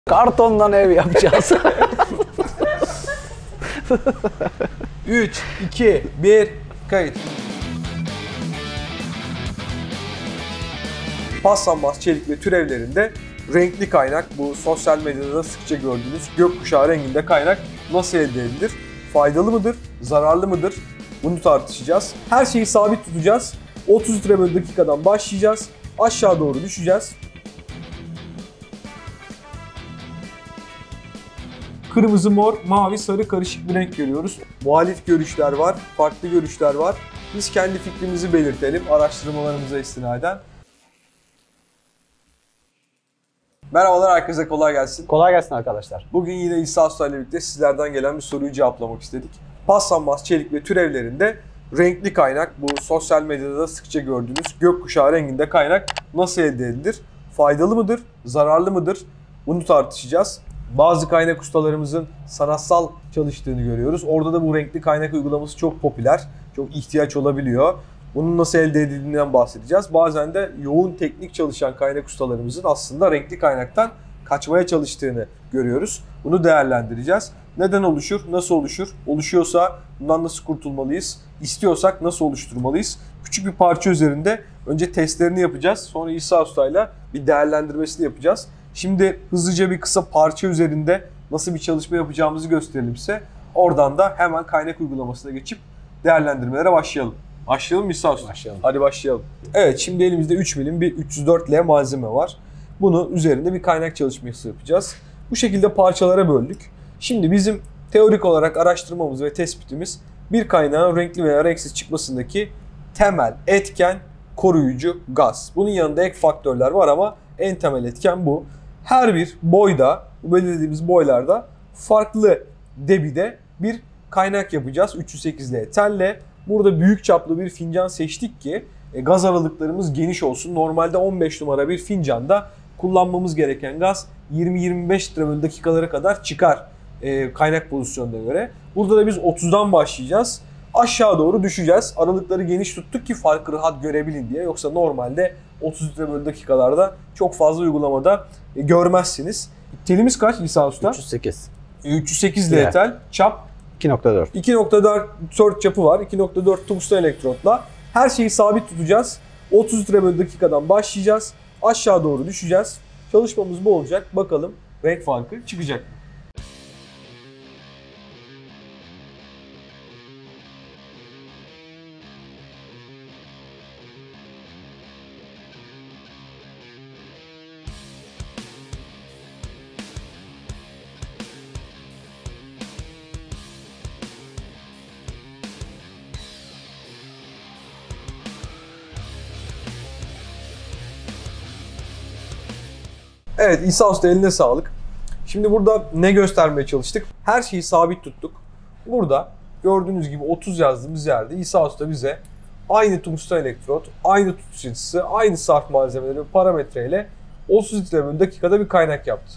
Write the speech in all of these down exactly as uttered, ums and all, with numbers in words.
Kartondan ev yapacağız. üç, iki, bir, kayıt. Paslanmaz çelik ve türevlerinde renkli kaynak, bu sosyal medyada da sıkça gördüğünüz gökkuşağı renginde kaynak nasıl elde edilir? Faydalı mıdır? Zararlı mıdır? Bunu tartışacağız. Her şeyi sabit tutacağız. otuz litre bölü dakikadan başlayacağız. Aşağı doğru düşeceğiz. Kırmızı, mor, mavi, sarı karışık bir renk görüyoruz. Muhalif görüşler var, farklı görüşler var. Biz kendi fikrimizi belirtelim araştırmalarımıza istinaden. Merhabalar, herkese kolay gelsin. Kolay gelsin arkadaşlar. Bugün yine İsa Usta ile birlikte sizlerden gelen bir soruyu cevaplamak istedik. Paslanmaz çelik ve türevlerinde renkli kaynak, bu sosyal medyada da sıkça gördüğünüz gökkuşağı renginde kaynak nasıl elde edilir? Faydalı mıdır? Zararlı mıdır? Bunu tartışacağız. Bazı kaynak ustalarımızın sanatsal çalıştığını görüyoruz. Orada da bu renkli kaynak uygulaması çok popüler, çok ihtiyaç olabiliyor. Bunun nasıl elde edildiğinden bahsedeceğiz. Bazen de yoğun teknik çalışan kaynak ustalarımızın aslında renkli kaynaktan kaçmaya çalıştığını görüyoruz. Bunu değerlendireceğiz. Neden oluşur? Nasıl oluşur? Oluşuyorsa bundan nasıl kurtulmalıyız? İstiyorsak nasıl oluşturmalıyız? Küçük bir parça üzerinde önce testlerini yapacağız. Sonra İsa Usta'yla bir değerlendirmesini yapacağız. Şimdi hızlıca bir kısa parça üzerinde nasıl bir çalışma yapacağımızı gösterelim size. Oradan da hemen kaynak uygulamasına geçip değerlendirmelere başlayalım. Başlayalım mı İsa Usta? Başlayalım. Hadi başlayalım. Evet, şimdi elimizde üç milim bir üç yüz dört L malzeme var. Bunu üzerinde bir kaynak çalışması yapacağız. Bu şekilde parçalara böldük. Şimdi bizim teorik olarak araştırmamız ve tespitimiz bir kaynağın renkli veya renksiz çıkmasındaki temel etken koruyucu gaz. Bunun yanında ek faktörler var ama en temel etken bu. Her bir boyda, bu belirlediğimiz boylarda farklı debide bir kaynak yapacağız. üç yüz sekiz L telle. Burada büyük çaplı bir fincan seçtik ki e, gaz aralıklarımız geniş olsun. Normalde on beş numara bir fincanda kullanmamız gereken gaz yirmi yirmi beş litre bölü dakikalara kadar çıkar e, kaynak pozisyonuna göre. Burada da biz otuzdan başlayacağız. Aşağı doğru düşeceğiz. Aralıkları geniş tuttuk ki farkı rahat görebilin diye. Yoksa normalde otuz litre bölü dakikalarda çok fazla uygulamada e, görmezsiniz. Telimiz kaç İsa Usta? üç yüz sekiz. üç yüz sekiz L tel. Çap iki nokta dört. iki nokta dört çapı var. iki nokta dört tungsten elektrotla. Her şeyi sabit tutacağız. otuz litre bölü dakikadan başlayacağız. Aşağı doğru düşeceğiz. Çalışmamız bu olacak. Bakalım renk farkı çıkacak mı? Evet İsa Usta, eline sağlık. Şimdi burada ne göstermeye çalıştık? Her şeyi sabit tuttuk. Burada gördüğünüz gibi otuz yazdığımız yerde İsa Usta bize aynı tungsten elektrot, aynı tutuş açısı, aynı sarf malzemeleri ve parametreyle otuz litre bölü dakikada bir kaynak yaptı.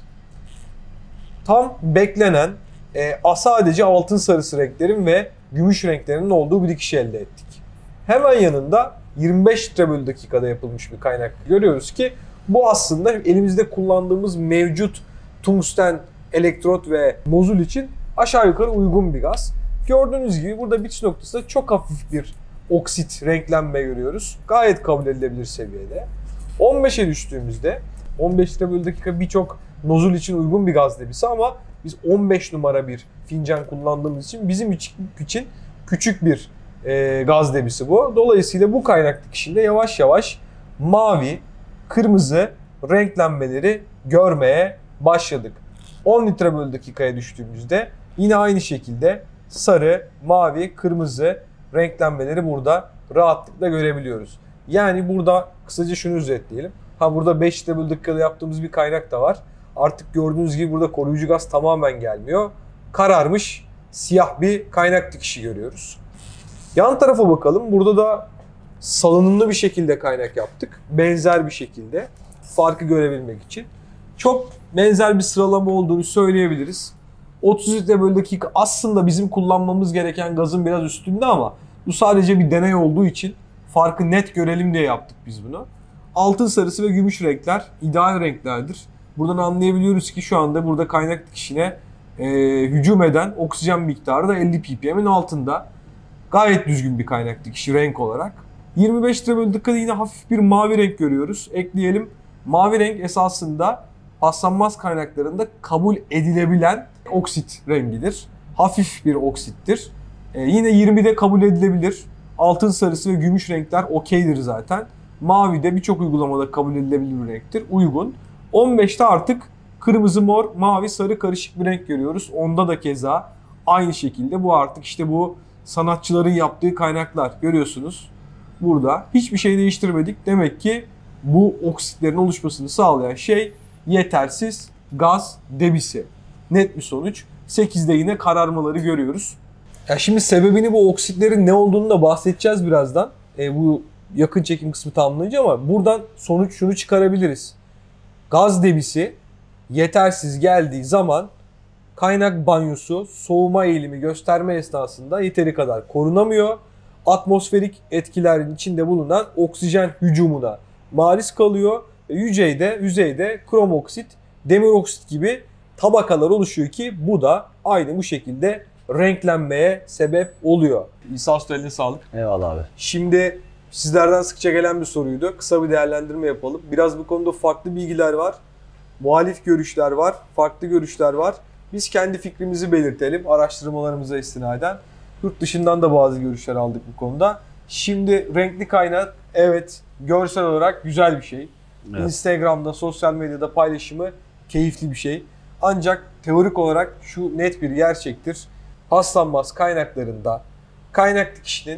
Tam beklenen e, sadece altın sarısı renklerin ve gümüş renklerinin olduğu bir dikişi elde ettik. Hemen yanında yirmi beş litre bölü dakikada yapılmış bir kaynak görüyoruz ki bu aslında elimizde kullandığımız mevcut tungsten elektrot ve nozul için aşağı yukarı uygun bir gaz. Gördüğünüz gibi burada bitiş noktasında çok hafif bir oksit renklenme görüyoruz. Gayet kabul edilebilir seviyede. on beşe düştüğümüzde on beş litre bölü dakika birçok nozul için uygun bir gaz debisi ama biz on beş numara bir fincan kullandığımız için bizim için küçük bir e, gaz debisi bu. Dolayısıyla bu kaynak dikişinde yavaş yavaş mavi, kırmızı renklenmeleri görmeye başladık. on litre bölü dakikaya düştüğümüzde yine aynı şekilde sarı, mavi, kırmızı renklenmeleri burada rahatlıkla görebiliyoruz. Yani burada kısaca şunu özetleyelim. Ha burada beş litre bölü dakikada yaptığımız bir kaynak da var. Artık gördüğünüz gibi burada koruyucu gaz tamamen gelmiyor. Kararmış siyah bir kaynak dikişi görüyoruz. Yan tarafa bakalım. Burada da salınımlı bir şekilde kaynak yaptık. Benzer bir şekilde farkı görebilmek için. Çok benzer bir sıralama olduğunu söyleyebiliriz. otuz litre bölü dakika aslında bizim kullanmamız gereken gazın biraz üstünde ama bu sadece bir deney olduğu için farkı net görelim diye yaptık biz bunu. Altın sarısı ve gümüş renkler ideal renklerdir. Buradan anlayabiliyoruz ki şu anda burada kaynak dikişine e, hücum eden oksijen miktarı da elli ppm'in altında. Gayet düzgün bir kaynak dikişi renk olarak. yirmi beş lira bölü dakikada yine hafif bir mavi renk görüyoruz. Ekleyelim. Mavi renk esasında paslanmaz kaynaklarında kabul edilebilen oksit rengidir. Hafif bir oksittir. Ee, yine yirmide kabul edilebilir. Altın sarısı ve gümüş renkler okeydir zaten. Mavi de birçok uygulamada kabul edilebilir bir renktir. Uygun. on beşte artık kırmızı, mor, mavi, sarı karışık bir renk görüyoruz. Onda da keza aynı şekilde bu artık işte bu sanatçıların yaptığı kaynaklar görüyorsunuz. Burada hiçbir şey değiştirmedik. Demek ki bu oksitlerin oluşmasını sağlayan şey yetersiz gaz debisi. Net bir sonuç. sekizde yine kararmaları görüyoruz. Ya şimdi sebebini bu oksitlerin ne olduğunu da bahsedeceğiz birazdan. E, bu yakın çekim kısmı tamamlayınca ama buradan sonuç şunu çıkarabiliriz. Gaz debisi yetersiz geldiği zaman kaynak banyosu soğuma eğilimi gösterme esnasında yeteri kadar korunamıyor. Atmosferik etkilerin içinde bulunan oksijen hücumuna maruz kalıyor. Ve yüzeyde, yüzeyde krom oksit, demir oksit gibi tabakalar oluşuyor ki bu da aynı bu şekilde renklenmeye sebep oluyor. İsa Usta eline sağlık. Eyvallah abi. Şimdi sizlerden sıkça gelen bir soruydu. Kısa bir değerlendirme yapalım. Biraz bu konuda farklı bilgiler var. Muhalif görüşler var. Farklı görüşler var. Biz kendi fikrimizi belirtelim araştırmalarımıza istinaden. Yurt dışından da bazı görüşler aldık bu konuda. Şimdi renkli kaynak evet görsel olarak güzel bir şey. Evet. Instagram'da, sosyal medyada paylaşımı keyifli bir şey. Ancak teorik olarak şu net bir gerçektir. Paslanmaz kaynaklarında kaynak dikişinin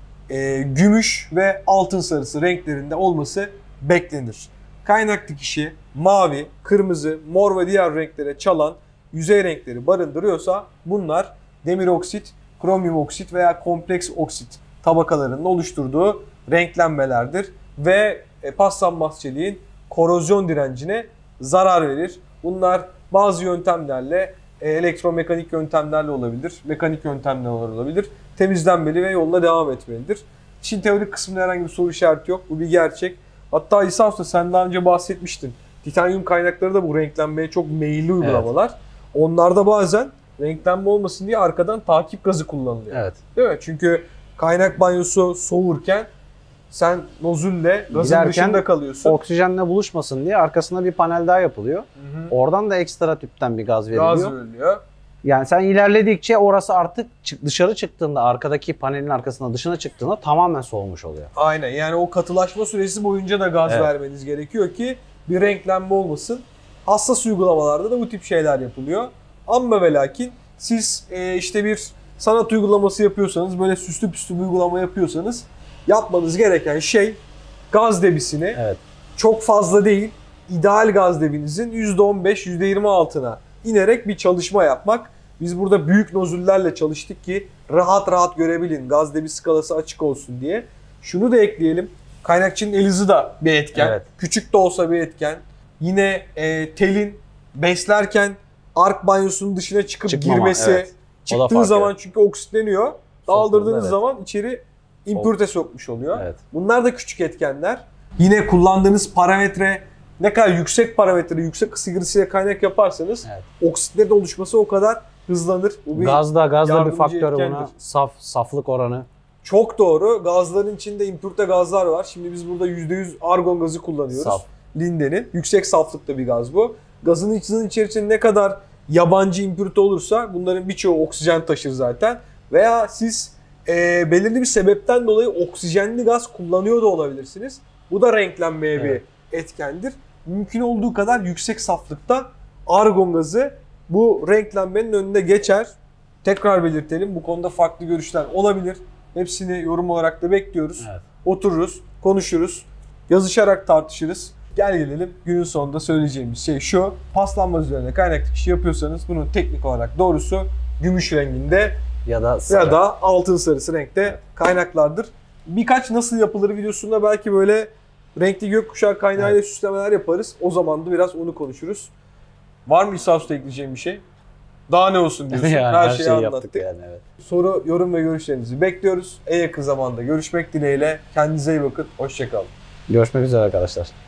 e, gümüş ve altın sarısı renklerinde olması beklenir. Kaynak dikişi mavi, kırmızı, mor ve diğer renklere çalan yüzey renkleri barındırıyorsa bunlar demir oksit, kromyum oksit veya kompleks oksit tabakalarının oluşturduğu renklenmelerdir ve e, paslanmaz çeliğin korozyon direncine zarar verir. Bunlar bazı yöntemlerle, e, elektromekanik yöntemlerle olabilir, mekanik yöntemlerle olabilir. Temizlenmeli ve yoluna devam etmelidir. İşin teorik kısmında herhangi bir soru işareti yok. Bu bir gerçek. Hatta İsa Usta sen daha önce bahsetmiştin. Titanyum kaynakları da bu renklenmeye çok meyilli uygulamalar. Evet. Onlarda bazen renklenme olmasın diye arkadan takip gazı kullanılıyor. Evet. Değil mi? Çünkü kaynak banyosu soğurken sen nozülle gazın Giderken dışında kalıyorsun. Oksijenle buluşmasın diye arkasına bir panel daha yapılıyor. Hı hı. Oradan da ekstra tüpten bir gaz veriliyor. Gaz veriliyor. Yani sen ilerledikçe orası artık dışarı çıktığında, arkadaki panelin arkasına dışına çıktığında tamamen soğumuş oluyor. Aynen, yani o katılaşma süresi boyunca da gaz evet. vermeniz gerekiyor ki bir renklenme olmasın. Hassas uygulamalarda da bu tip şeyler yapılıyor. Amma ve lakin siz e, işte bir sanat uygulaması yapıyorsanız, böyle süslü püslü bir uygulama yapıyorsanız yapmanız gereken şey gaz debisini evet. çok fazla değil, ideal gaz debinizin yüzde on beş yüzde yirmi altına inerek bir çalışma yapmak. Biz burada büyük nozüllerle çalıştık ki rahat rahat görebilin, gaz debi skalası açık olsun diye. Şunu da ekleyelim, kaynakçının el hızı da bir etken, evet. küçük de olsa bir etken. Yine e, telin beslerken ark banyosunun dışına çıkıp Çıkmama, girmesi, evet. çıktığı zaman çünkü oksitleniyor, daldırdığınız evet. zaman içeri impürite sokmuş oluyor. Evet. Bunlar da küçük etkenler. Yine kullandığınız parametre ne kadar yüksek parametre, yüksek ısı girisiyle kaynak yaparsanız evet. oksitlerin oluşması o kadar hızlanır. Bu bir gazda gazda bir faktör buna. Saf, saflık oranı. Çok doğru. Gazların içinde impürte gazlar var. Şimdi biz burada yüzde yüz argon gazı kullanıyoruz. Saf. Linde'nin. Yüksek saflıkta bir gaz bu. Gazın içinin içerisinde ne kadar yabancı impürte olursa bunların birçoğu oksijen taşır zaten. Veya siz e, belirli bir sebepten dolayı oksijenli gaz kullanıyor da olabilirsiniz. Bu da renklenmeye evet. bir etkendir. Mümkün olduğu kadar yüksek saflıkta argon gazı bu renklenmenin önüne geçer. Tekrar belirtelim, bu konuda farklı görüşler olabilir. Hepsini yorum olarak da bekliyoruz. Evet. Otururuz, konuşuruz, yazışarak tartışırız. Gel gelelim günün sonunda söyleyeceğimiz şey şu: paslanmaz üzerine kaynak dikişi yapıyorsanız bunun teknik olarak doğrusu gümüş renginde ya da sarı. ya da altın sarısı renkte evet. kaynaklardır. Birkaç nasıl yapılır videosunda belki böyle renkli gökkuşağı kaynağıyla evet. süslemeler yaparız. O zaman da biraz onu konuşuruz. Var mı İsa Usta ekleyeceğim bir şey? Daha ne olsun diyorsun? yani, her, her şeyi anlattık. Yani, evet. Soru, yorum ve görüşlerinizi bekliyoruz. En yakın zamanda görüşmek dileğiyle. Kendinize iyi bakın. Hoşça kalın. Görüşmek üzere arkadaşlar.